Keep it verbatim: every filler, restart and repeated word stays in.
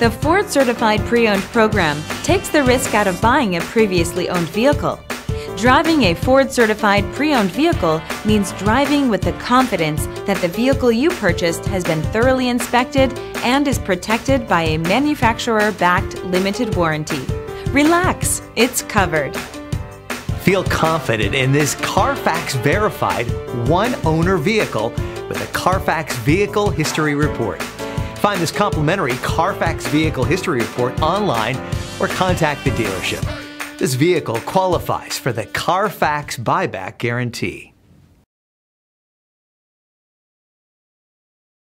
The Ford Certified Pre-Owned program takes the risk out of buying a previously owned vehicle. Driving a Ford Certified Pre-Owned vehicle means driving with the confidence that the vehicle you purchased has been thoroughly inspected and is protected by a manufacturer-backed limited warranty. Relax, it's covered. Feel confident in this Carfax verified one-owner vehicle with a Carfax Vehicle History Report. Find this complimentary Carfax Vehicle History Report online or contact the dealership. This vehicle qualifies for the Carfax Buyback Guarantee.